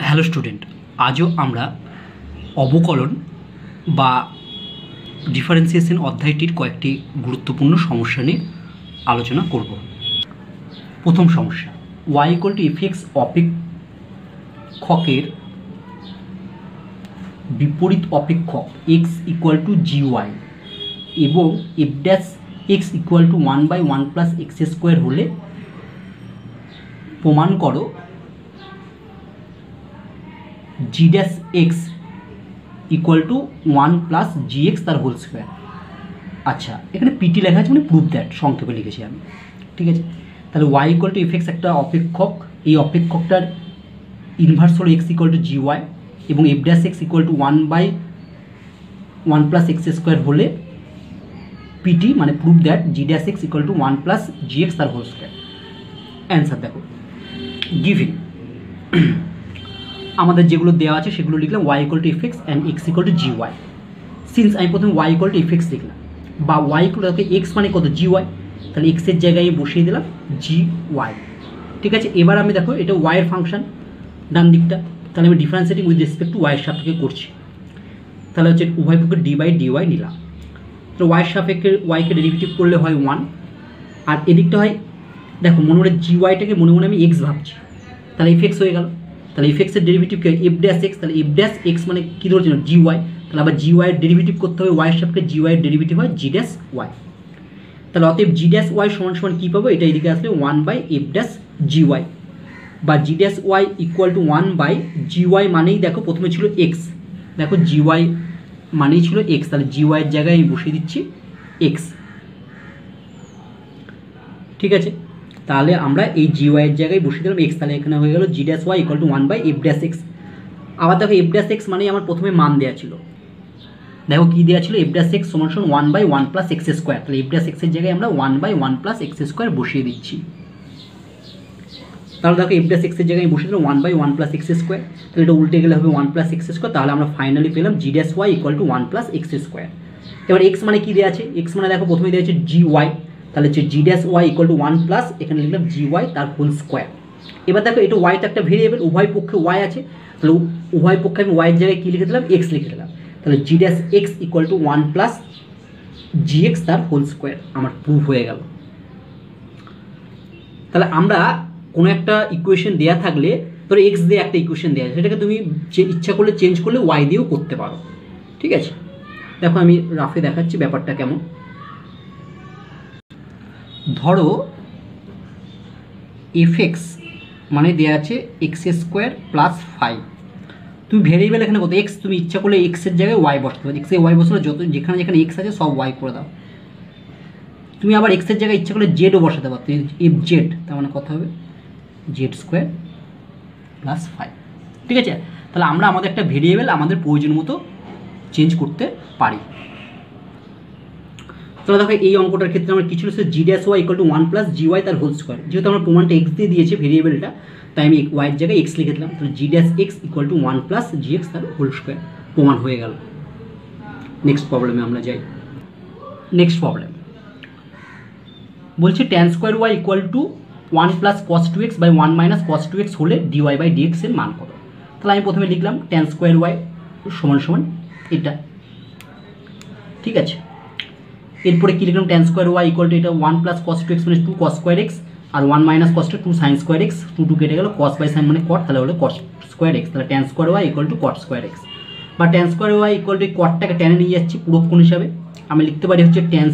Hello student, আজও আমরা অবকলন বা ডিফারেন্সিয়েশন অধ্যায়টির কয়েকটি গুরুত্বপূর্ণ সমস্যা নিয়ে আলোচনা করব। প্রথম সমস্যা, y = f(x) অপেক্ষকের বিপরীত অপেক্ষক x = gy এবং f'(x) = 1/1 + x² হলে প্রমাণ করো g'(x) = 1 + gx তার হোল স্কোয়ার। আচ্ছা, এখানে পিটি লেখা আছে, মানে প্রুভ দ্যাট সংক্ষেপে লিখেছি আমি। ঠিক আছে, তাহলে y = f(x) একটা অপেক্ষক, এই অপেক্ষকটার ইনভার্স হলো x = gy এবং f'(x) = 1/1 + x² হলে পিটি মানে প্রুভ দ্যাট g'(x) = 1 + gx তার হোল স্কোয়ার। অ্যান্সার দেখো, গিভিং আমাদের যেগুলো দেওয়া আছে সেগুলো লিখলাম y = f(x) and x = gy। Since আমি প্রথমে y = f(x) লিখলাম, বা y = x মানে কত, gy, তাহলে x এর জায়গায় বসিয়ে দিলাম gy। ঠিক আছে, এবার আমি দেখো এটা y এর ফাংশন ডান দিকটা, তাহলে আমি differentiating with respect to y এর সাপেক্ষে করছি। তাহলে হচ্ছে উভয় পক্ষে d/dy নিলাম। তো y এর সাপেক্ষে y কে ডেরিভেটিভ করলে হয় 1, আর এদিকটা হয়, দেখো মনে মনে gyটাকে মনে মনে আমি x ভাবছি, তাহলে f(x) হয়ে গেল। তাহলে f(x) এর ডেরিভেটিভ কি হয়, f'(x), তাহলে f'(x) মানে কী ধরছি না, gy, তাহলে আবার gy এর ডেরিভেটিভ করতে হবে y এর সাপেক্ষে, gy এর ডেরিভেটিভ হয় g'(y). তাহলে অতএব g'(y) সমান কী পাবো, এটা এদিকে আসলে 1/f'(gy) বা g'(y) = 1/gy মানেই দেখো প্রথমে ছিল x, দেখো gy মানেই ছিল x, তাহলে gy এর জায়গায় আমি বসিয়ে দিচ্ছি x। ঠিক আছে, তাহলে আমরা এই gy এর জায়গায় বসিয়ে দিলাম x, তাহলে এখানে হয়ে গেল g'(y) = 1/f'(x). আবার দেখো f'(x) মানে আমার প্রথমে মান দেওয়া ছিল, দেখো কি দেওয়া ছিল, f'(x) = 1/1 + x², তাহলে f'(x) এর জায়গায় আমরা 1/1 + x² বসিয়ে দিচ্ছি। তাহলে দেখো f'(x) এর জায়গায় বসিয়ে দিলাম 1/1 + x², তাহলে এটা উল্টে গেলে হবে 1 + x², তাহলে আমরা ফাইনালি পেলাম g'(y) = 1 + x²। এবার x মানে কি দেওয়া আছে, x মানে দেখো প্রথমে দেওয়া আছে gy, তাহলে হচ্ছে g'(y) = 1 প্লাস এখানে লিখলাম gy তার হোল স্কোয়ার। এবার দেখো এটা y তো একটা ভেরিয়েবল, উভয় পক্ষে y আছে, তাহলে উভয় পক্ষে আমি y এর জায়গায় কী লিখে দিলাম, x লিখে দিলাম। তাহলে g'(x) = 1 + gx তার হোল স্কোয়ার আমার প্রুফ হয়ে গেল। তাহলে আমরা কোনো একটা ইকুয়েশন দেওয়া থাকলে, ধরো x দিয়ে একটা ইকুয়েশন দেওয়া আছে, সেটাকে তুমি ইচ্ছা করলে চেঞ্জ করলে y দিয়েও করতে পারো। ঠিক আছে, দেখো আমি রাফে দেখাচ্ছি ব্যাপারটা কেমন। ধরো f(x) মানে দেওয়া আছে x² + 5, তুমি ভেরিয়েবল এখানে কত x, তুমি ইচ্ছা করলে x এর জায়গায় y বসাতে পারো, x এর y বসালে যত যেখানে যেখানে x আছে সব y করে দাও। তুমি আবার x এর জায়গায় ইচ্ছা করলে জেডও বসাতে পারো, fz, তার মানে কত হবে z² + 5। ঠিক আছে, তাহলে আমরা আমাদের একটা ভেরিয়েবল আমাদের প্রয়োজন মতো চেঞ্জ করতে পারি। তাহলে দেখো এই অঙ্কটার ক্ষেত্রে আমার কিছু হচ্ছে g'(y) = 1 + gy তার হোল স্কোয়ার, যেহেতু আমার প্রমাণটা x দিয়ে দিয়েছে ভেরিয়েবলটা, তাই আমি y এর জায়গায় x লিখে দিলাম। তাহলে g'(x) = 1 + gx তার হোল স্কোয়ার প্রমাণ হয়ে গেল। নেক্সট প্রবলেমে আমরা যাই। নেক্সট প্রবলেম বলছে tan² y = 1 + cos 2x / 1 - cos 2x হলে dy/dx এর মান কত। তাহলে আমি প্রথমে লিখলাম tan² y = এটা। ঠিক আছে, এরপরে কি লিখলাম, tan² y = এটা 1 + cos 2x মানে 2 cos square x, আর 1 - cos 2 sin square x, 2 কেটে গেল, cos/sin মানে cot, তাহলে হলো cos square x। তাহলে tan² y = cot square x, বা tan² y = cotটাকে টেনে নিয়ে যাচ্ছি পূরক কোণ হিসাবে, আমি লিখতে পারি হচ্ছে tan²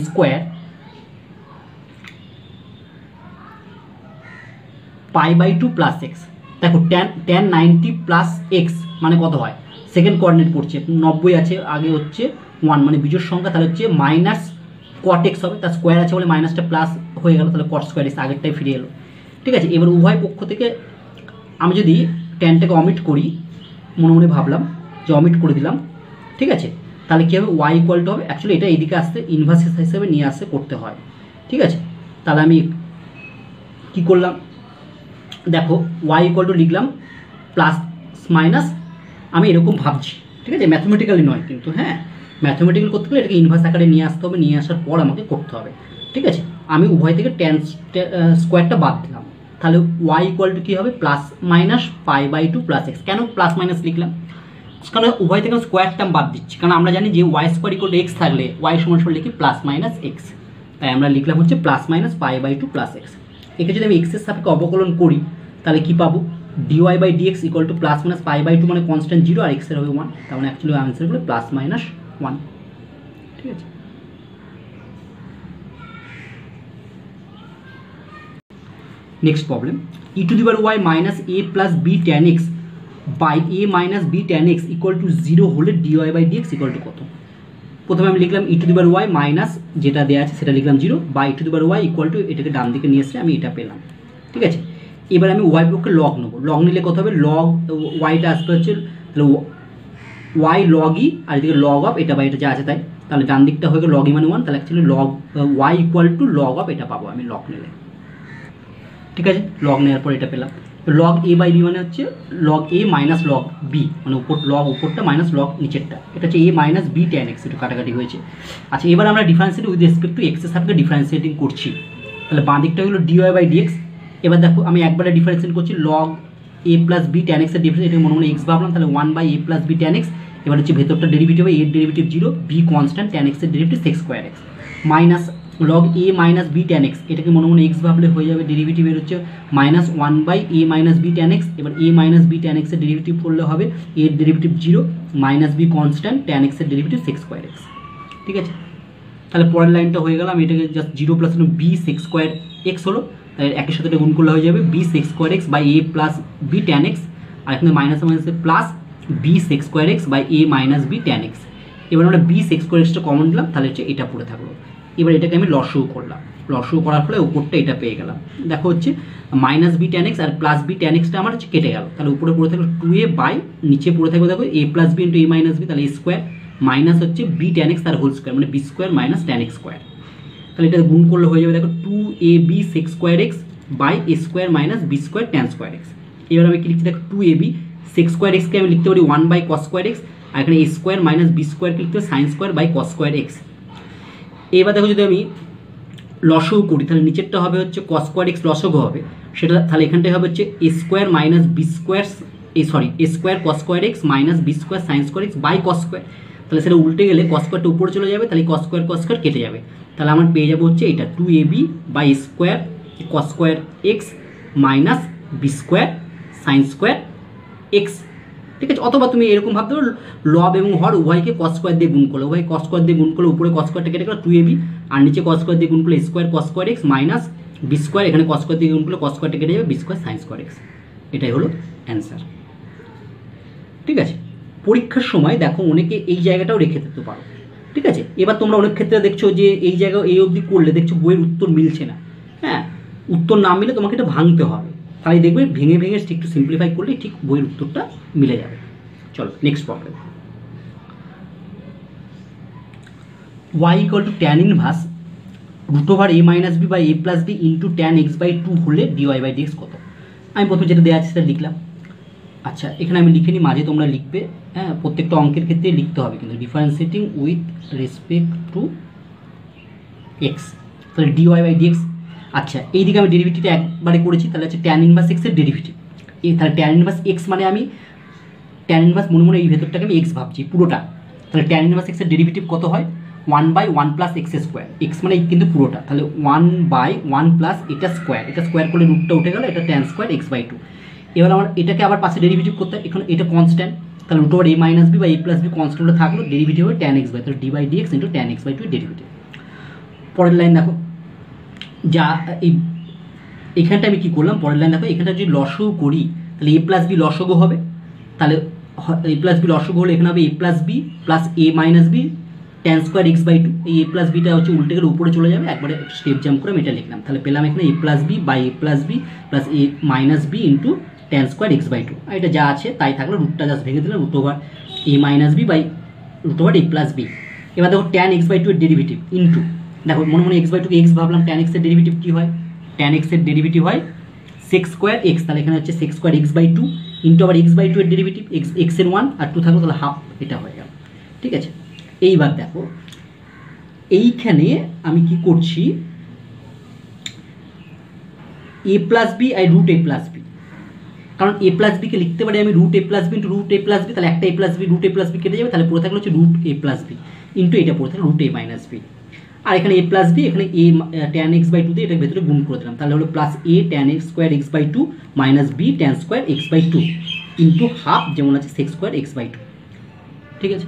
π/2 + x। দেখো tan 90 + x মানে কত হয়, সেকেন্ড কোঅর্ডিনেট পড়ছে 90 আছে, আগে হচ্ছে 1 মানে বিজোড় সংখ্যা, তাহলে হচ্ছে cot x হবে, তার স্কোয়ার আছে বলে মাইনাসটা প্লাস হয়ে গেল, তাহলে cot square x আগেরটাই ফিরে এলো। ঠিক আছে, এবার উভয় পক্ষ থেকে আমি যদি ট্যানটাকে অমিট করি, মনে মনে ভাবলাম যে অমিট করে দিলাম। ঠিক আছে, তাহলে কী হবে, y = হবে, অ্যাকচুয়ালি এটা এইদিকে আসতে ইনভার্স হিসেবে নিয়ে আসতে করতে হয়। ঠিক আছে, তাহলে আমি কি করলাম, দেখো y = লিখলাম প্লাস মাইনাস, আমি এরকম ভাবছি। ঠিক আছে, ম্যাথমেটিক্যালি নয় কিন্তু, হ্যাঁ ম্যাথমেটিক্যাল করতে গেলে এটাকে ইনভার্স আকারে নিয়ে আসতে হবে, নিয়ে আসার পর আমাকে করতে হবে। ঠিক আছে, আমি উভয় থেকে tan² বাদ দিলাম, তাহলে ওয়াই ইকুয়াল টু কী হবে plus minus pi by two plus x. কেন প্লাস মাইনাস লিখলাম? কারণ উভয় থেকে স্কোয়ার টার্ম বাদ দিচ্ছি, কারণ আমরা জানি যে y square equal to x থাকলে ওয়াই সমান সমান লিখি প্লাস মাইনাস এক্স, তাই আমরা লিখলাম হচ্ছে plus minus pi by two plus x. একে যদি আমি এক্সের সাপেক্ষে অবকলন করি তাহলে কী পাবো, dy by dx equal to plus minus pi by two মানে কনস্ট্যান্ট 0 আর এক্সের হবে 1, তার মানে অ্যাকচুয়ালি আনসার হলো প্লাস মাইনাস 1। ঠিক আছে, next problem, e to the power y minus a plus b tan x by a minus b tan x equal to 0 হলে dy by dx equal to কত? প্রথমে আমি লিখলাম e to the power y minus যেটা দেওয়া আছে সেটা লিখলাম 0 by e to the power y equal to এটাকে ডান দিকে নিয়ে এসে আমি এটা পেলাম। ঠিক আছে, এবার আমি ওয়াই পক্ষে লগ নেবো, লগ নিলে কত হবে, লগ ওয়াইটা আসবে হচ্ছে তাহলে ওয়াই লগ ই আর এদিকে লগ অফ এটা বা এটা যা আছে তাই, তাহলে ডান দিকটা হয়ে গেল লগ ই মানে 1, তাহলে actually log y equal to log of এটা পাবো আমি লগ নিলে। ঠিক আছে, লগ নেওয়ার পর এটা পেলাম, লগ এ বাই বি মানে হচ্ছে log a minus log b, মানে উপর লগ উপরটা মাইনাস লগ নিচেরটা, এটা হচ্ছে a minus b tan x, একটু কাটাকাটি হয়েছে। আচ্ছা, এবার আমরা ডিফারেন্সিয়েট উইথ রেসপেক্ট টু এক্সের সাপেক্ষে ডিফারেন্সিয়েটিং করছি, তাহলে বাঁ দিকটা হলো ডিওয়াই বাই ডিএক্স। এবার দেখো আমি একবারে ডিফারেন্সিয়েট করছি, log a plus b tan এক্সের ডিফারেন্স, এটা মনে মনে এক্স ভাবলাম, তাহলে 1 by a plus b tan x. এবার হচ্ছে ভেতরটা ডেরিভেটিভ হবে, এর ডেরিভেটিভ 0, বি কনস্ট্যান্ট, ট্যান এক্সের derivative sec square x, minus log a minus b tan x, এটাকে মনে মনে এক্স ভাবলে হয়ে যাবে, ডেরিভেটিভের হচ্ছে minus 1 by a minus b tan x. এবার এ মাইনাস বি ট্যান এক্সের ডেরিভেটিভ করলে হবে এর derivative 0 minus b constant, tan এক্সের ডেরিভেটিভ সেক্স স্কোয়ার এক্স। ঠিক আছে, তাহলে পরের লাইনটা হয়ে গেল, আমি এটাকে just 0 plus b sec square x হলো, তাহলে একের সাথে গুণ করলে হয়ে যাবে b sec square x by a plus b tan x, আর এখানে মাইনাসে মাইনাসে plus b sec square x by a minus b tan x. এবার আমরা b sec square extra common দিলাম, তাহলে হচ্ছে এটা পড়ে থাকলো। এবার এটাকে আমি লসও করলাম, লসও করার ফলে উপরটা এটা পেয়ে গেলাম, দেখো হচ্ছে মাইনাস বি ট্যান এক্স আর প্লাস বি ট্যান এক্সটা আমার হচ্ছে কেটে গেল, তাহলে উপরে পড়ে থাকলো 2a বাই নিচে পড়ে থাকবে দেখো a plus b into a minus b, তাহলে এ স্কোয়ার মাইনাস হচ্ছে বি ট্যান এক্স তার হোল স্কোয়ার মানে b square minus tan x square. তাহলে এটা গুণ করলে হয়ে যাবে দেখো 2ab sec square x by a square minus b square tan square x. এবার আমি কি লিখছি দেখো 2ab সেক্স স্কোয়ার এক্সকে আমি লিখতে পারি 1 বাই কস স্কোয়ার এক্স, আর এখানে এ স্কোয়ার মাইনাস বি স্কোয়ারকে লিখতে পারি sine square by cos square x. এবার দেখো যদি আমি লসও করি তাহলে নিচেরটা হবে হচ্ছে কস স্কোয়ার এক্স লসগো হবে, সেটা তাহলে এখানটায় হবে হচ্ছে a square minus b square a square cos square x minus b square sine square x by cos square, তাহলে সেটা উল্টে গেলে কস স্কোয়ারটা উপরে চলে যাবে, তাহলে কস স্কোয়ার কেটে যাবে, তাহলে আমার পেয়ে যাবো হচ্ছে এটা 2ab by square cos square x minus b square sine square x. ঠিক আছে, অথবা তুমি এরকম ভাবতে পারো লব এবং হর উভয়কে কস স্কোয়ার দিয়ে গুণ করলো, উভয় কস স্কোয়ার দিয়ে গুণ করলে উপরে কস স্কোয়ারটা কেটে গেলো 2ab, আর নিচে কস স্কোয়ার দিয়ে গুণ করলে square cos square x minus b square, এখানে কস স্কোয়ার দিয়ে গুণ করলে কস স্কোয়ারটা কেটে যাবে b square sine square x. এটাই হলো অ্যান্সার। ঠিক আছে, পরীক্ষার সময় দেখো অনেকে এই জায়গাটাও রেখে দিতে পারো। ঠিক আছে, এবার তোমরা অনেক ক্ষেত্রে দেখছো যে এই জায়গায় এই অবধি করলে দেখছো বইয়ের উত্তর মিলছে না, হ্যাঁ উত্তর না মিলে তোমাকে এটা ভাঙতে হবে, তাই দেখবে ভেঙে ভেঙে একটু সিম্পলিফাই করলে ঠিক বইয়ের উত্তরটা মিলে যাবে। চলো next problem, y equal to tan inverse root over a minus b by a plus b into tan x by 2 হলে ডিওয়াই বাই ডিএক্স কত? আমি প্রথমে যেটা দেওয়া আছে সেটা লিখলাম। আচ্ছা, এখানে আমি লিখে নিই, মাঝে তোমরা লিখবে, হ্যাঁ প্রত্যেকটা অঙ্কের ক্ষেত্রে লিখতে হবে কিন্তু differentiating with respect to x, তাহলে ডিওয়াই বাই ডিএক্স। আচ্ছা, এইদিকে আমি ডেরিভেটিভটা একবারে করেছি, তাহলে হচ্ছে ট্যান ইনভার্স এক্সের ডেরিভেটিভ, এই তাহলে ট্যান ইনভার্স এক্স মানে আমি ট্যান ইনভার্স মনে মনে এই ভেতরটাকে আমি এক্স ভাবছি পুরোটা, তাহলে ট্যান ইনভার্স এক্সের ডেরিভেটিভ কত হয় 1 by 1 plus x square, x মানে কিন্তু পুরোটা, তাহলে 1 বাই 1 প্লাস এটা স্কোয়ার করলে রুটটা উঠে গেল, এটা ট্যান স্কোয়ার এক্স বাই 2। এবার আমার এটাকে আবার পাশে ডেরিভেটিভ করতে হয়, এখানে এটা কনস্ট্যান্ট, তাহলে root over a minus b বা এ প্লাস বি কনস্ট্যান্টটা থাকলো, ডেরিভেটিভ হবে ট্যান এক্স বাই, তাহলে d by dx into tan x by 2 derivative. পরের লাইন দেখো, যা এই এখানটা আমি কী করলাম, পরের লাইন দেখো এখানটা যদি লসও করি তাহলে এ প্লাস বি লসগো হবে, তাহলে এ প্লাস বি লসগো হলে এখানে হবে a plus b plus a minus b tan square x by 2, এই এ প্লাস বিটা হচ্ছে উল্টে গেলে উপরে চলে যাবে, একবারে স্টেপ জাম্প করে আমি এটা লিখলাম, তাহলে পেলাম এখানে a plus b by a plus b plus a minus b into tan square x by 2, আর এটা যা আছে তাই থাকলো, রুটটা জাস্ট ভেঙে দিলাম, root over a minus b by root over a plus b. এবার দেখো ট্যান এক্স বাই 2 এর ডেরিভেটিভ ইন্টু, দেখো মনে মনে এক্স বাই 2 এক্স ভাবলাম, ট্যান এক্সের ডেরিভেটিভ কী হয়, ট্যান এক্সের ডেরিভেটিভ হয় সেক্স স্কোয়ার এক্স, তাহলে এখানে হচ্ছে sec square x by 2 into আবার এক্স বাই 2 এর ডেরিভেটিভ এক্সের 1 আর 2 থাকলো, তাহলে হাফ, এটা হয়ে গেল। ঠিক আছে, এইবার দেখো এইখানে আমি কি করছি, এ প্লাস বি আর রুট এ প্লাস বি, কারণ এ প্লাস বিকে লিখতে পারি আমি root a plus b into root a plus b, তাহলে একটা a plus b root a plus b কেটে যাবে, তাহলে পড়ে থাকলে হচ্ছে root a plus b into এটা পড়ে থাকলে রুট এ মাইনাস বি। আর এখানে এ প্লাস বি, এখানে a tan x by two দিয়ে এটার ভেতরে গুণ করে দিলাম, তাহলে হলো plus a tan x square x by two minus b tan square x by two into half যেমন আছে sec square x by two. ঠিক আছে,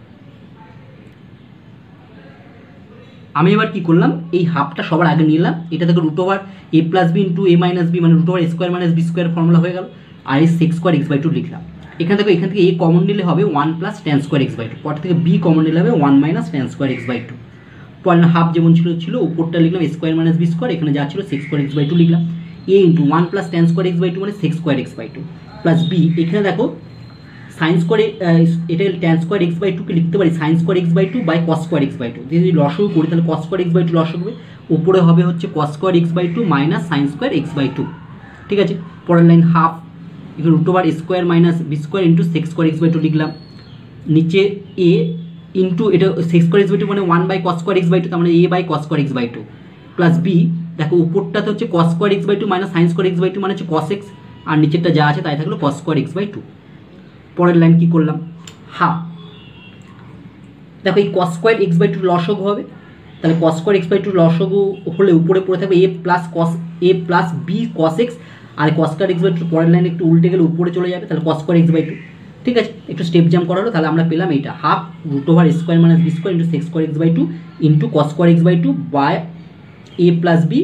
আমি এবার কি করলাম, এই হাফটা সবার আগে নিলাম, এটা থেকে root over a plus b into a minus b মানে root over a square minus b square formula হয়ে গেল, আর এই সেক্স স্কোয়ার এক্স বাই টু লিখলাম। এখান থেকে এ কমন নিলে হবে one plus tan square x by two, পর থেকে বি কমন নিলে হবে one minus tan square x by two. পর হাফ যেমন ছিল উপরটা লিখলাম a square minus b square, এখানে যা ছিল sec square x by two লিখলাম। A into one plus tan square x by two মানে sec square x by two plus b, এখানে দেখো সাইন স্কোয়ার, এটা ট্যান স্কোয়ার এক্স বাই টুকে লিখতে পারি sine square x by two by cos square x by two, যদি লসও করি তাহলে cos square x by two লসও হবে, উপরে হবে হচ্ছে cos square x by two minus sine square x by two. ঠিক আছে, পরের লাইন হাফ, এখানে root over square minus b square into sec square x by two লিখলাম, নিচে এ ইন্টু এটা sec square x by two মানে one by cos square x by two, তার মানে a by cos square x by two plus b, দেখো উপরটাতে হচ্ছে cos square x by two minus sine square x by two মানে হচ্ছে কস x, আর নিচেরটা যা আছে তাই থাকলো cos square x by two. পরের লাইন কী করলাম, হাফ, দেখো এই cos square x by two লসগু হবে, তাহলে cos square x by two লসগু হলে উপরে পড়ে থাকবে a plus b cos x, আর cos square x by two পরের লাইন একটু উল্টে গেলে উপরে চলে যাবে, তাহলে cos square x by two. ঠিক আছে, একটু স্টেপ জাম্প করা হলো, তাহলে আমরা পেলাম এইটা half root over square minus b square into sec square x by two into cos square x by two by a plus b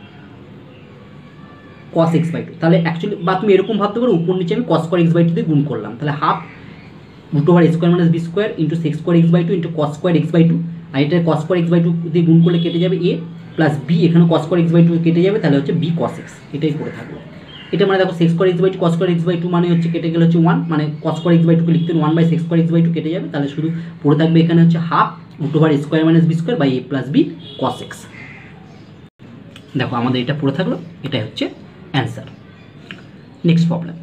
cos x by two. তাহলে অ্যাকচুয়ালি বা তুমি এরকম ভাবতে পারো উপর নিচে আমি cos square x by two দিয়ে গুণ করলাম, তাহলে half root over square minus b square into sec square x by two into cos square x by two, আর এটা cos square x by two দিয়ে গুণ করলে কেটে যাবে এ প্লাস বি, এখানে cos square x by two কেটে যাবে, তাহলে হচ্ছে বি কস এক্স, এটাই পড়ে থাকবে। এটা মানে দেখো sec square x by two cos square x by two মানে হচ্ছে কেটে গেলে হচ্ছে ওয়ান, মানে কস স্কোয়ার এক্স বাই টুকে লিখতে one by sec square x by two কেটে যাবে, তাহলে শুধু পড়ে থাকবে এখানে হচ্ছে half root over square minus b square by a plus b cos x. দেখো আমাদের এটা পড়ে থাকলো, এটাই হচ্ছে answer. Next problem,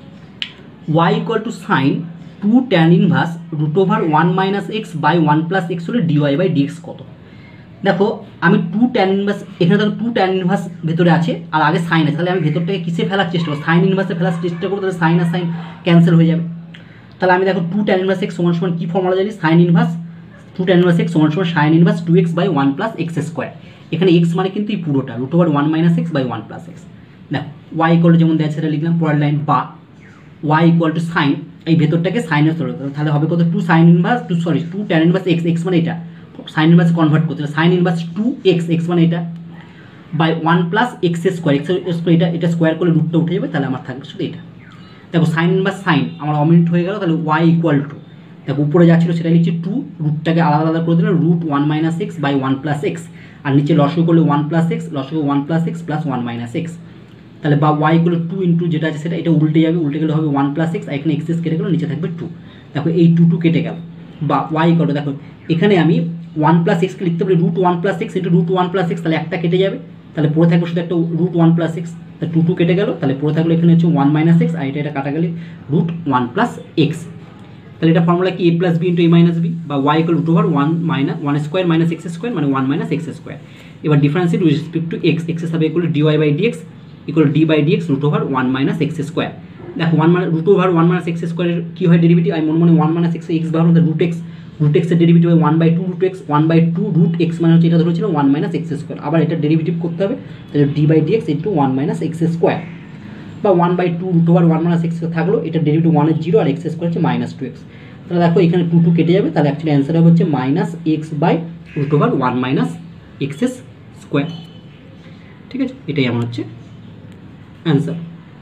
y equal to sine 2 tan inverse root over 1 minus x by 1 plus x হলে ডিওয়াই বাই ডিএক্স কত। দেখো আমি 2 tan ইনভার্স, এখানে দেখো 2 tan ইনভার্স ভেতরে আছে আর আগে সাইন আছে, তাহলে আমি ভেতরটাকে কিসে ফেলার চেষ্টা করবো, সাইন ইনভার্সে ফেলার চেষ্টা করবো, তাহলে সাইন আর সাইন ক্যান্সেল হয়ে যাবে। তাহলে আমি দেখো 2 tan ইনভার্স এক্স সমান সমান কী ফর্মুলা জানি, sine inverse 2 tan inverse x সমান সমান sine inverse 2x by 1 plus x square, এখানে এক্স মানে কিন্তু এই পুরোটা root over 1 minus x by 1 plus x. দেখো y ইকুয়াল যেমন দেওয়া সেটা লিখলাম, পরের লাইন বা y ইকুয়াল টু সাইন, এই ভেতরটাকে সাইনের ধরে, তাহলে হবে কত 2 sine inverse 2 tan inverse x, x মানে এটা সাইন ইনভার্স কনভার্ট করতে সাইন ইনভার্স 2x, এক্স মানে এটা by 1 plus x square, x square এটা স্কোয়ার করলে রুটটা উঠে যাবে, তাহলে আমার থাকবে শুধু এটা। দেখো সাইন ইনভার্স সাইন আমার অমিনিট হয়ে গেল, তাহলে y ইকুয়াল টু, দেখো উপরে যা ছিল সেটা লিখছি 2, রুটটাকে আলাদা আলাদা করে দিলাম root 1 minus x by 1 plus x, আর নিচে লসগু করলে 1 প্লাস এক্স, লসগু 1 plus x plus 1 minus x, তাহলে বা y ইকুয়াল 2 ইন্টু যেটা আছে সেটা এটা উল্টে যাবে, উল্টে গেলে হবে 1 প্লাস এক্স, আর এখানে এক্স কেটে গেল নিচে থাকবে 2, দেখো এই 2 কেটে গেল, বা y ইকুয়াল দেখো এখানে আমি 1 প্লাস এক্সকে লিখতে পারি root 1 plus x into root 1 plus x, তাহলে একটা কেটে যাবে, তাহলে পড়ে থাকবে শুধু একটা রুট 1 প্লাস এক্স, তাহলে 2 কেটে গেল, তাহলে পড়ে থাকলো এখানে হচ্ছে 1 মাইনাস এক্স, আর এটা কাটা গেলে রুট 1 প্লাস এক্স। তাহলে এটা ফর্মুলা কি, a plus b into a minus b বা y equal root over 1 square minus x square মানে 1 মাইনাস এক্স স্কোয়ার। এবার differentiate with respect to x, x হবে equal dy by dx equal d by dx root over 1 minus x square. দেখো 1 মানে root over 1 minus x স্কোয়ারের কী হয় derivative, আমি মনে মনে 1 মাইনাস এক্স এক্স ভাবলাম, রুট এক্সের ডেরিভেটিভ হয় 1/2 রুট এক্স, 1/2 রুট এক্স মানে হচ্ছে এটা ধরেছিল 1 মাইনাস এক্স স্কোয়ার, আবার এটা ডেরিভেটিভ করতে হবে, তাহলে d by dx into 1 minus x square বা 1/2 রুট ওভার 1 মাইনাস এক্স থাকলো, এটা ডেরিভেটিভ 1 এর 0 আর এক্স স্কোয়ার হচ্ছে মাইনাস 2x, তাহলে দেখো এখানে 2 কেটে যাবে, তাহলে অ্যাকচুয়ালি অ্যান্সার হবে হচ্ছে minus x by root over 1 minus x square. ঠিক আছে, এটাই আমার হচ্ছে answer.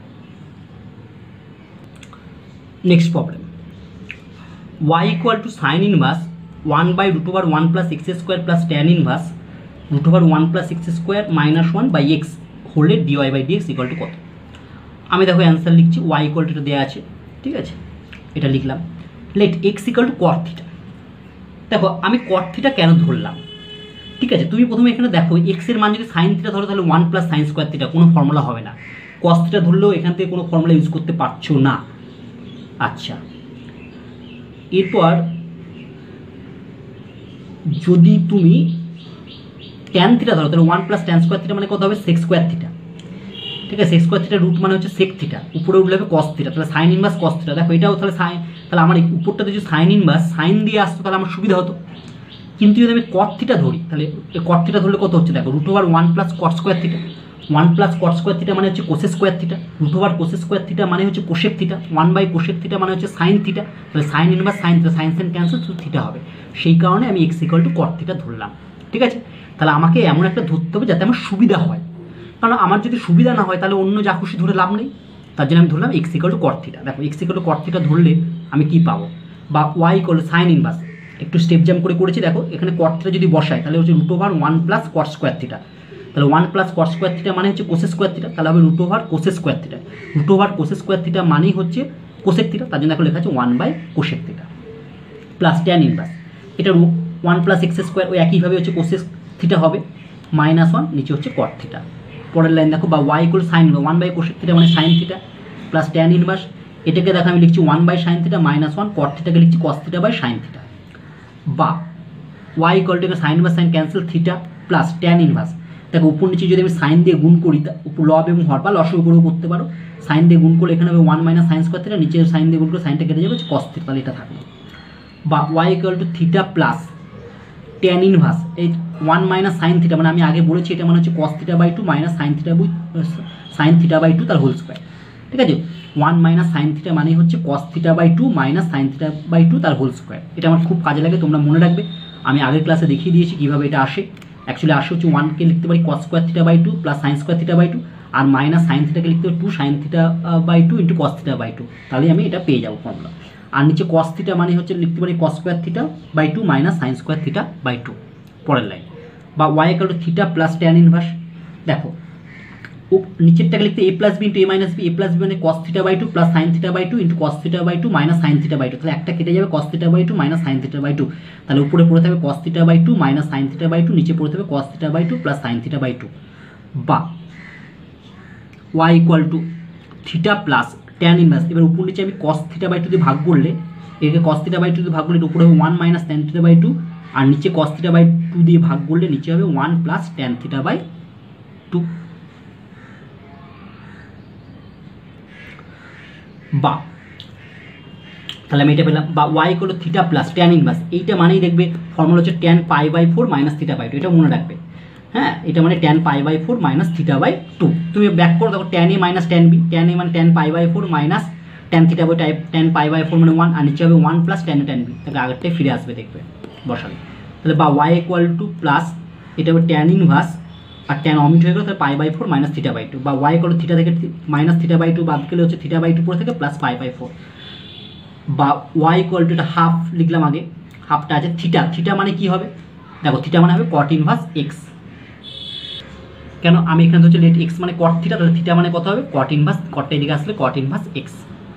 Next problem, y equal to sine inverse 1 by root over 1 plus x square plus tan inverse root over 1 plus x square minus 1 by x হোলে dy by dx equal to কত। আমি দেখো answer লিখছি, y equal to এটা দেওয়া আছে, ঠিক আছে, এটা লিখলাম, let x equal to cot theta. দেখো আমি কট থিটা কেন ধরলাম, ঠিক আছে, তুমি প্রথমে এখানে দেখো এক্স এর মান যদি সাইন থিটা ধরো তাহলে 1 প্লাস সাইন স্কোয়ার থিটা, কোনো ফর্মুলা হবে না, কস থিটা ধরলেও এখান থেকে কোনো ফর্মুলা ইউজ করতে পারছো না। আচ্ছা, এরপর যদি তুমি ট্যান থিটা ধরো তাহলে 1 প্লাস ট্যান স্কোয়ার থিটা মানে কত হবে সেক্স স্কোয়ার থিটা, ঠিক আছে, সেক স্কোয়ার থিটা রুট মানে হচ্ছে সেক থিটা, উপরে উঠলে হবে কস থিটা, তাহলে সাইন ইনভার্স কস থিটা। দেখো এটাও তাহলে তাহলে আমার উপরটাতে যদি সাইন ইনভার্স সাইন দিয়ে আসতো তাহলে আমার সুবিধা হতো, কিন্তু যদি আমি কট থিটা ধরি তাহলে কট থিটা ধরলে কত হচ্ছে দেখো, root over 1 plus cot square theta, 1 plus cot square theta মানে হচ্ছে cosec square theta, root over cosec square theta মানে হচ্ছে কোসেক থিটা, 1/কোসেক থিটা মানে হচ্ছে সাইন থিটা, তাহলে sine inverse sine theta, sine sine cancel, শুধু theta হবে, সেই কারণে আমি x equal to cot theta ধরলাম। ঠিক আছে, তাহলে আমাকে এমন একটা ধরতে হবে যাতে আমার সুবিধা হয়, কারণ আমার যদি সুবিধা না হয় তাহলে অন্য যা খুশি ধরে লাভ নেই, তার জন্য আমি ধরলাম x equal to cot theta. দেখো x equal to cot theta ধরলে আমি কি পাবো, বা y equal to sine inverse, একটু স্টেপ জাম্প করে করেছি, দেখো এখানে কট থিটা যদি বসাই তাহলে হচ্ছে root over 1 plus cot square theta, তাহলে 1 প্লাস কট স্কোয়ার থিটা মানে হচ্ছে কোসেক স্কোয়ার থিটা, তাহলে হবে root over cosec square theta, root over cosec square theta মানেই হচ্ছে কোসেক থিটা, তার জন্য এখন লেখা আছে one by cosec theta plus tan inverse, এটা 1 প্লাস এক্স স্কোয়ার, ওই একইভাবে হচ্ছে কোসেক থিটা হবে -1, নিচে হচ্ছে কট থিটা। পরের লাইন দেখো, বা y equal sine one by cosec theta মানে sine theta plus tan inverse, এটাকে দেখো আমি লিখছি 1/সাইন থিটা -1, কট থিটাকে লিখছি cos theta by sine theta, বা y equal to sine inverse sine cancel theta plus tan inverse, দেখো উপর নিচে যদি আমি সাইন দিয়ে গুণ করি, উপর লব এবং হর বা লসাগু করেও করতে পারো, সাইন দিয়ে গুণ করলে এখানে হবে 1 মাইনাস সাইন স্কোয়ার থিটা, নিচে সাইন দিয়ে গুণ করে সাইনটা কেটে যাবে, কস থিটা, তাহলে এটা থাকবে, বা y equal to theta plus tan inverse, এই 1 মাইনাস সাইন থিটা মানে আমি আগে বলেছি এটা মানে হচ্ছে cos theta by 2 minus sine theta by 2 তার হোল স্কোয়ার। ঠিক আছে, 1 মাইনাস সাইন থিটা মানে হচ্ছে cos theta by 2 minus sine theta by 2 তার হোল স্কোয়ার। এটা আমার খুব কাজে লাগে, তোমরা মনে রাখবে, আমি আগের ক্লাসে দেখিয়ে দিয়েছি কীভাবে এটা আসে। অ্যাকচুয়ালি আসে হচ্ছে 1কে লিখতে পারি cos square theta by 2 plus sine square theta by 2, আর মাইনাস সাইন থিটাকে লিখতে পারি 2 sine theta by 2 into cos theta by 2, তাহলে আমি এটা পেয়ে যাবো ফর্মুলা। আর নিচে কস থিটা মানে হচ্ছে লিখতে পারি cos square theta by 2 minus sine square theta by 2। পরের লাইন, বা y equal to theta plus tan inverse, দেখো ও নিচেরটাকে লিখতে a plus b into a minus b, a plus b মানে cos theta by 2 plus sine theta by 2 into cos theta by 2 minus sine theta by 2, তাহলে একটা কেটে যাবে cos theta by 2 minus sine theta by 2, তাহলে উপরে পড়ে থাকবে cos theta by 2 minus sine theta by 2, নিচে পড়ে থাকবে cos theta by 2 plus sine theta by 2, বা y equal to theta plus tan inverse, এবার উপর নিচে আমি কস থিটা বাই 2 দিয়ে ভাগ করলে, একে কস থিটা বাই 2 দিয়ে ভাগ করলে উপরে হবে 1 মাইনাস ট্যান থিটা বাই 2, আর নিচে কস থিটা বাই 2 দিয়ে ভাগ করলে নিচে হবে 1 প্লাস ট্যান থিটা বাই 2, বা তাহলে আমি এটা পেলাম, বা y equal to theta plus tan inverse, এইটা মানেই দেখবে ফর্মুলা হচ্ছে tan pi by 4 minus theta by 2, এটা মনে রাখবে। হ্যাঁ, এটা মানে tan pi by 4 minus theta by 2, তুমি ব্যাক করো, দেখো tan a minus tan b, tan a মানে tan pi by 4 minus tan theta by tan pi by 4 মানে 1, আর নিচে হবে 1 প্লাস ট্যান ট্যান বি, তাহলে আগেরটাই ফিরে আসবে দেখবে বসাবে। তাহলে বা y ইকুয়াল টু প্লাস এটা হবে ট্যান ইনভার্স, আর ট্যান অমিট হয়ে গেল, তাহলে pi by 4 minus theta by 2, বা y ইকুয়াল টু থিটা থেকে মাইনাস থিটা বাই 2 বাদ গেলে হচ্ছে থিটা বাই 2 পড়ে থেকে প্লাস পাই বাই 4, বা y ইকুয়াল টু এটা হাফ লিখলাম আগে, হাফটা আছে থিটা, থিটা মানে কি হবে দেখো, থিটা মানে হবে কট ইনভার্স এক্স, কেন আমি এখানে ধরছি লেট এক্স মানে কট থিটা, তাহলে থিটা মানে কত হবে কট ইনভার্স, কটটা এদিকে আসলে কট ইনভার্স এক্স।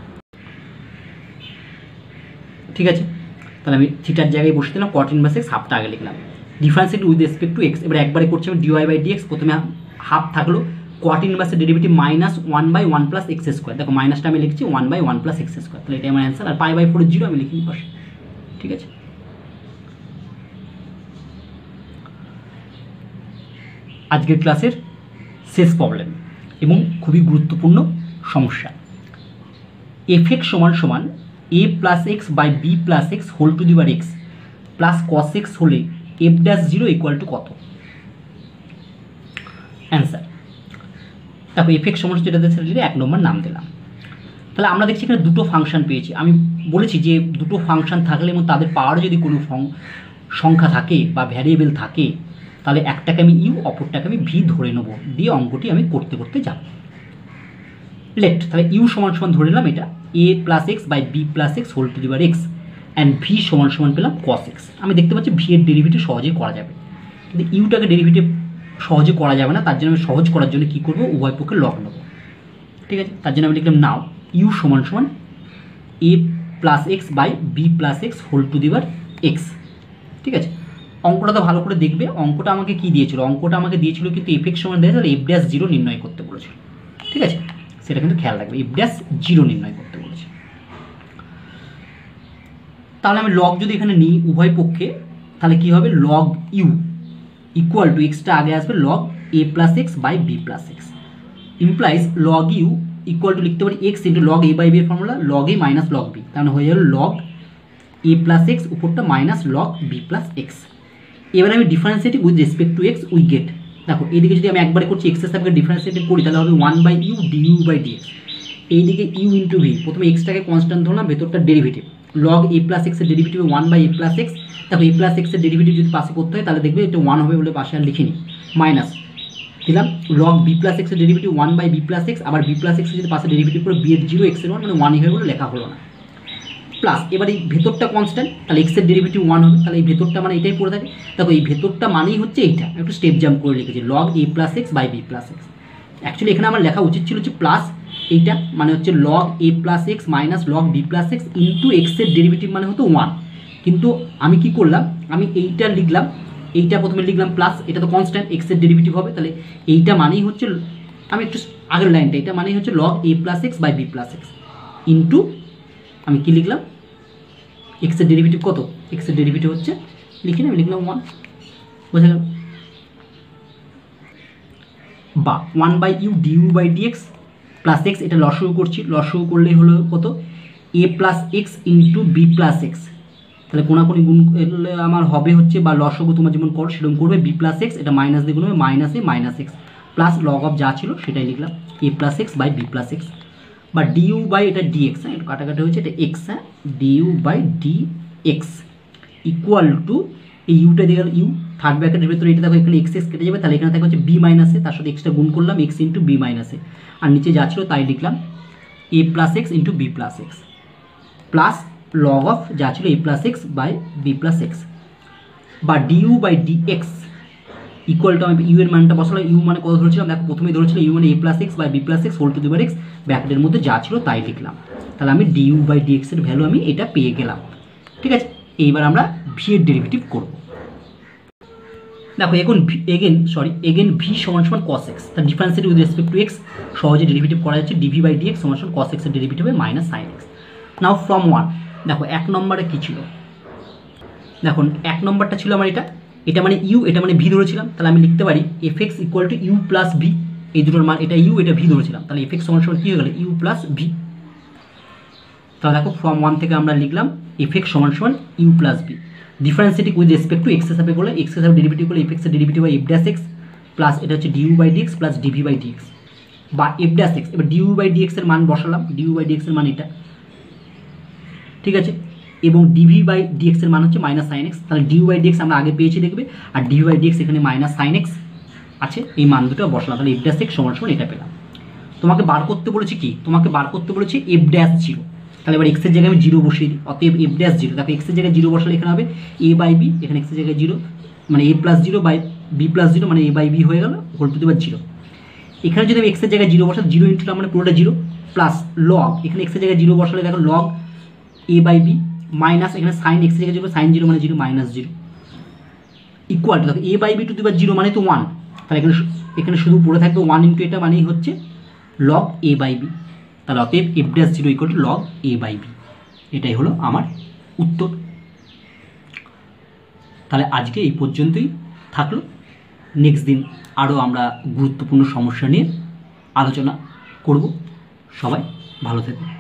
ঠিক আছে, তাহলে আমি থিটার জায়গায় বসে দিলাম কট ইনভার্স এক্স, হাফটা আগে লিখলাম, differentiate with respect to x, এবার একবারে করছি আমি ডিওয়াই বাই ডিএক্স, প্রথমে হাফ থাকলো কট ইনভার্সের derivative minus 1/1 plus x square, দেখো মাইনাসটা আমি লিখছি 1/1 প্লাস এক্স স্কোয়ার, তাহলে এটাই আমার অ্যান্সার, আর পাই বাই 4 0 আমি লিখিনি পাশে। ঠিক আছে, আজকের ক্লাসের শেষ প্রবলেম এবং খুবই গুরুত্বপূর্ণ সমস্যা, এফ এক্স সমান সমান a plus x by b plus x whole to the power x plus cos x হলে এফ ড্যাশ 0 ইকুয়াল টু কত? অ্যান্সার দেখো, এফ এক্স সমান যেটা দিয়েছে 1 নম্বর নাম দিলাম। তাহলে আমরা দেখছি এখানে দুটো ফাংশন পেয়েছি, আমি বলেছি যে দুটো ফাংশন থাকলে এবং তাদের পাওয়ারে যদি কোনো সংখ্যা থাকে বা ভ্যারিয়েবল থাকে, তাহলে একটাকে আমি ইউ অপরটাকে আমি ভি ধরে নেব, দিয়ে অঙ্কটি আমি করতে করতে যাব। লেট, তাহলে ইউ সমান সমান ধরে নিলাম এটা a plus x by b plus x whole to the power x, and v সমান সমান পেলাম কস এক্স। আমি দেখতে পাচ্ছি ভি এর ডেরিভেটিভ সহজেই করা যাবে, কিন্তু ইউটাকে ডেরিভেটিভ সহজে করা যাবে না, তার জন্য আমি সহজ করার জন্য কী করবো, উভয় পক্ষে লগ নেবো। ঠিক আছে, তার জন্য আমি লিখলাম নাও ইউ সমান সমান a plus x by b plus x whole to the power x. ঠিক আছে, অঙ্কটা তো ভালো করে দেখবে, অঙ্কটা আমাকে কি দিয়েছিল, অঙ্কটা আমাকে দিয়েছিল কিন্তু এফ এক্স সমান দিয়েছে, এফ ড্যাশ 0 নির্ণয় করতে বলেছিল। ঠিক আছে, সেটা কিন্তু খেয়াল রাখবে, এফ ড্যাশ 0 নির্ণয় করতে বলেছে। তাহলে আমি লগ যদি এখানে নিই উভয় পক্ষে, তাহলে কি হবে লগ ইউ ইকুয়াল টু এক্সটা আগে আসবে log a plus x by b plus x, implies log u equal to লিখতে পারি x into log a by b এর formula log a minus log b, তাহলে হয়ে গেল লগ এ প্লাস এক্স উপরটা minus log b plus x. এবার আমি differentiate with respect to x we get, দেখো এইদিকে যদি আমি একবারে করছি এক্সের সাপেক্ষে ডিফারেন্সিয়েটিভ করি তাহলে হবে 1/u du বাই ডিএক্স। এইদিকে ইউ ইন্টু ভি, প্রথমে এক্সটাকে কনস্ট্যান্ট ধরলাম, ভেতরটা ডেরিভেটিভ লগ এ প্লাস এক্সের ডেরিভেটিভ 1/a প্লাস এক্স। দেখো এ প্লাস এক্সের ডেরিভেটিভ যদি পাশে করতে হয় তাহলে দেখবে এটা 1 হবে বলে পাশে আর লিখিনি, মাইনাস দিলাম লগ বি প্লাস এক্সের ডেরিভেটিভ 1/b প্লাস এক্স, আবার বি প্লাস এক্সের যদি পাশে ডেরিভেটিভ করে বি এর 0 এক্সের 1 মানে 1 হয়ে বলে লেখা হলো না, প্লাস এবার এই ভেতরটা কনস্ট্যান্ট তাহলে এক্সের ডেরিভেটিভ 1 হবে, তাহলে এই ভেতরটা মানে এটাই পড়ে থাকে। দেখো এই ভেতরটা মানেই হচ্ছে এইটা, একটু স্টেপ জাম্প করে লিখেছি log a plus x by b plus x. Actually এখানে আমার লেখা উচিত ছিল হচ্ছে প্লাস এইটা মানে হচ্ছে log a plus x minus log b plus x into এক্সের ডেরিভেটিভ মানে হতো 1, কিন্তু আমি কি করলাম, আমি এইটা লিখলাম, এইটা প্রথমে লিখলাম প্লাস, এটা তো কনস্ট্যান্ট এক্সের ডেরিভেটিভ হবে, তাহলে এইটা মানেই হচ্ছে, আমি একটু আগের লাইনটা, এটা মানেই হচ্ছে log a plus x by b plus x into আমি কি লিখলাম এক্সের ডেরিভেটিভ কত, এক্সের ডেরিভেটিভ হচ্ছে লিখে আমি লিখলাম 1, বোঝা গেল, বা 1/u du by dx plus x, এটা লসগু করছি, লসগু করলেই হলো কত a plus x into b plus x, তাহলে কোনাকুনি গুণ করলে আমার হবে হচ্ছে, বা লসগু তোমার যেমন করো সেরকম করবে, বি প্লাস এক্স এটা মাইনাস দিয়ে গুণ হবে minus a minus x plus log of যা ছিল সেটাই লিখলাম a plus x by b plus x, বা ডিউ বাই এটা ডিএক্স, হ্যাঁ একটু কাটাকাটি হয়েছে, এটা এক্স, হ্যাঁ du by dx equal to এই ইউটা দিয়ে গেল ইউ, থার্ড ব্র্যাকেটের ভেতরে এটা দেখো এখানে এক্স এক্স কেটে যাবে, তাহলে এখানে থাকে হচ্ছে বি মাইনাসে, তার সাথে এক্সটা গুণ করলাম এক্স ইন্টু বি মাইনাসে, আর নিচে যা ছিল তাই লিখলাম a plus x into b plus x plus log of যা ছিল a plus x by b plus x, বা du by dx equal to আমি ইউ এর মানটা বসালাম, ইউ মানে কত ধরেছিলাম, দেখো প্রথমেই ধরেছিল ইউ মানে a plus x by b plus x whole to the power x, ব্র্যাকেটের মধ্যে যা ছিল তাই লিখলাম, তাহলে আমি ডিউ বাই ডিএক্স এর ভ্যালু আমি এটা পেয়ে গেলাম। ঠিক আছে, এইবার আমরা ভি এর ডেরিভেটিভ করব। দেখো এখন এগেন ভি সমান সমান কস এক্স, তার differentiate with respect to x সহজে ডেরিভেটিভ করা যাচ্ছে, ডিভি বাই ডিএক্স সমান সমান কস এক্সের ডেরিভেটিভ হবে minus sine x. Now from 1 দেখো 1 নম্বরে কী ছিল, দেখুন 1 নম্বরটা ছিল আমার এটা মানে ইউ, এটা মানে ভি ধরেছিলাম, তাহলে আমি লিখতে পারি f x equal to u plus v, এই দুটোর মান এটা ইউ এটা ভি ধরেছিলাম, তাহলে এফ এক্স সমান সমান কী হয়ে গেল ইউ প্লাস ভি, তাহলে দেখো ফ্রম 1 থেকে আমরা লিখলাম এফ এক্স সমান সমান u plus v, differentiating with respect to x হিসাবে করলে এক্স হিসাবে ডেরিভেটিভ করলে এফ এক্সের ডেরিভেটিভ হয় এফ ড্যাশ এক্স প্লাস এটা হচ্ছে du by dx plus dv by dx বা এফ ড্যাশ এক্স, এবার ডিউ বাই ডিএক্স এর মান বসালাম, ডিউ বাই ডিএক্স এর মান এটা, ঠিক আছে, এবং ডিভি বাই ডিএক্স এর মান হচ্ছে মাইনাস সাইন এক্স, তাহলে ডিউ বাই ডিএক্স আমরা আগে পেয়েছি দেখবে, আর ডিভি বাই ডিএক্স এখানে মাইনাস সাইন এক্স আছে, এই মান দুটো বসলাম, তাহলে এফ ড্যাশ এক্স সমান সমান এটা পেলাম। তোমাকে বার করতে বলেছি কি, তোমাকে বার করতে বলেছি এফ ড্যাশ জিরো, তাহলে এবার এক্সের জায়গায় আমি জিরো বসিয়ে দিই, অতএব এফ ড্যাশ জিরো, দেখো এক্সের জায়গায় জিরো বসালে এখানে হবে এ বাই বি, এখানে এক্সের জায়গায় জিরো মানে a plus zero by b plus zero মানে এ বাই বি হয়ে গেল whole to the power zero, এখানে যদি আমি এক্সের জায়গায় জিরো বসাই জিরো ইন্টুটা মানে পুরোটা জিরো প্লাস লগ এখানে এক্সের জায়গায় জিরো বসালে দেখো log a by b minus এখানে সাইন এক্সের জায়গায় জিরো সাইন জিরো মানে zero minus zero equal to দেখো a by b to the power zero মানে তো 1, তাহলে এখানে শুধু পড়ে থাকবে 1 ইন্টু এটা মানেই হচ্ছে লগ এ বাই বি, তাহলে অতএব f dash zero equal to log a by b, এটাই হলো আমার উত্তর। তাহলে আজকে এই পর্যন্তই থাকলো, নেক্সট দিন আরও আমরা গুরুত্বপূর্ণ সমস্যা নিয়ে আলোচনা করব, সবাই ভালো থাকবে।